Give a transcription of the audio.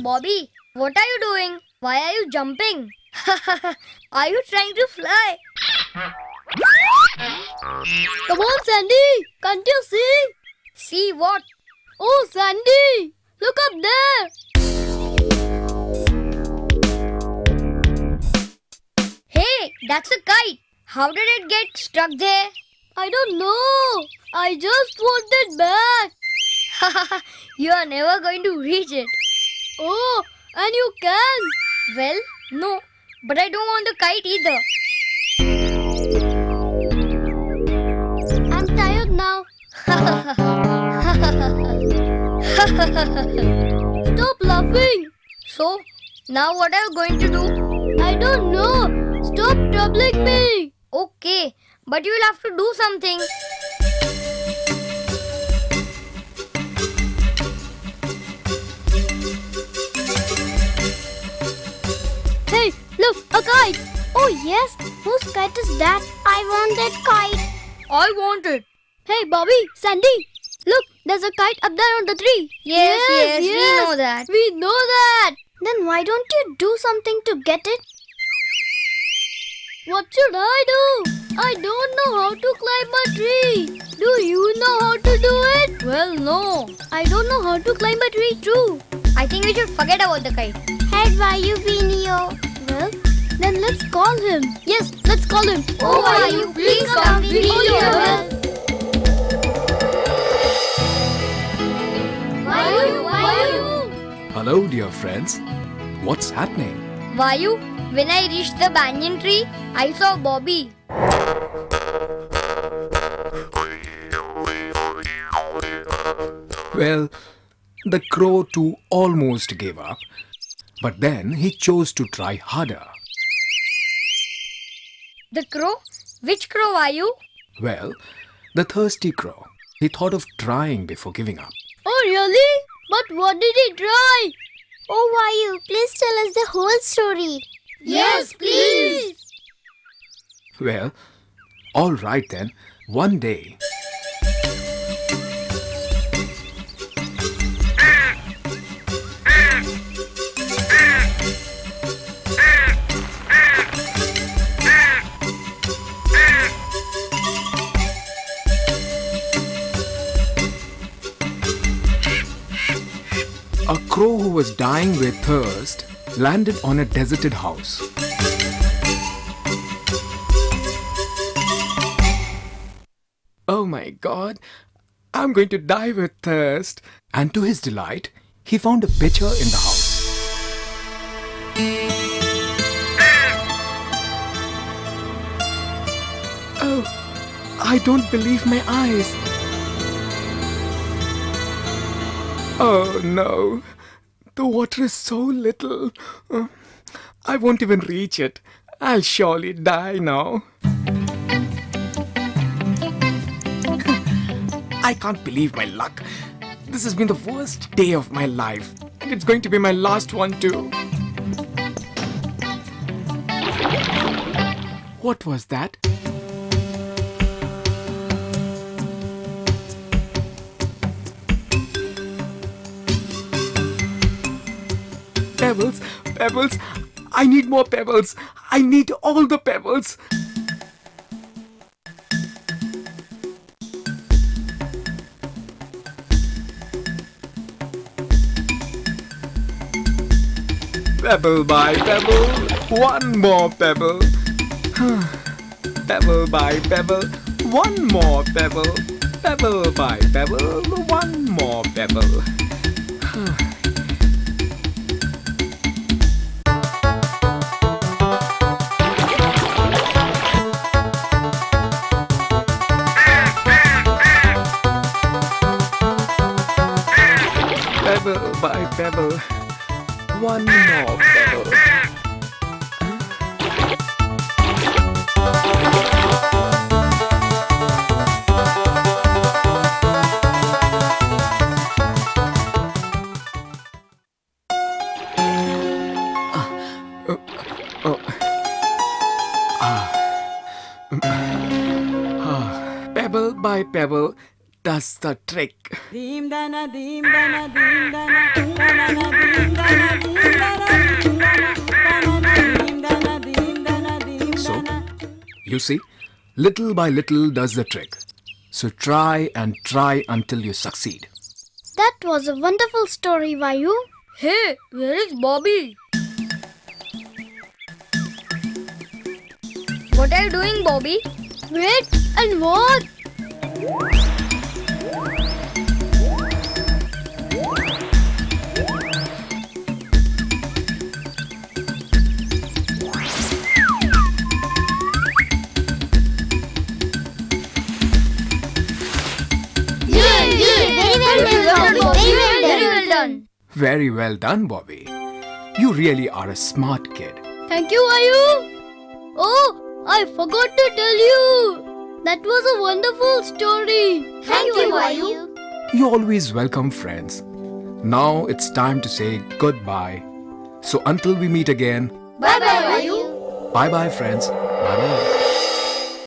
Bobby, what are you doing? Why are you jumping? Are you trying to fly? Come on, Sandy. Can't you see? See what? Oh, Sandy. Look up there. Hey, that's a kite. How did it get stuck there? I don't know. I just want it back. You are never going to reach it. Oh, and you can. Well, no, but I don't want a kite either. I'm tired now. Stop laughing. So, now what are you going to do? I don't know. Stop troubling me. Okay, but you will have to do something. Hey, look, a kite. Oh yes, whose kite is that? I want that kite. I want it. Hey, Bobby, Sandy, look, there's a kite up there on the tree. Yes, we know that. We know that. Then why don't you do something to get it? What should I do? I don't know how to climb a tree. Do you know how to do it? Well, no. I don't know how to climb a tree too. I think we should forget about the kite. Hey, Vayu Binio. Well, then let's call him. Yes, let's call him. Oh, Vayu, please come. We need your help. Vayu. Hello, dear friends. What's happening? Vayu, when I reached the banyan tree, I saw Bobby. Well, the crow too almost gave up, but then he chose to try harder. The crow? Which crow, Vayu? Well, the thirsty crow. He thought of trying before giving up. Oh, really? But what did he try? Oh, Vayu, please tell us the whole story. Yes, please. Well, all right then. One day, a crow who was dying with thirst landed on a deserted house. Oh my God, I'm going to die with thirst. And to his delight, he found a pitcher in the house. Oh, I don't believe my eyes. Oh no, the water is so little. I won't even reach it. I'll surely die now. I can't believe my luck. This has been the worst day of my life, and it's going to be my last one too. What was that? Pebbles, pebbles. I need more pebbles. I need all the pebbles. Pebble by pebble, one more pebble. Pebble by pebble, one more pebble. Pebble by pebble, one more pebble. Pebble by pebble, one more pebble. Pebble by pebble does the trick. Deem dana, deem dana, deem dana, dana, deem dana, You see, little by little does the trick. So try and try until you succeed. That was a wonderful story, Vayu. Hey, where is Bobby? What are you doing, Bobby? Wait and what? Very well done. Very well done, Bobby. You really are a smart kid. Thank you, Vayu. Oh, I forgot to tell you. That was a wonderful story. Thank you, Vayu. You're always welcome, friends. Now it's time to say goodbye. So until we meet again, Bye-bye, Vayu. bye-bye, friends. Bye-bye.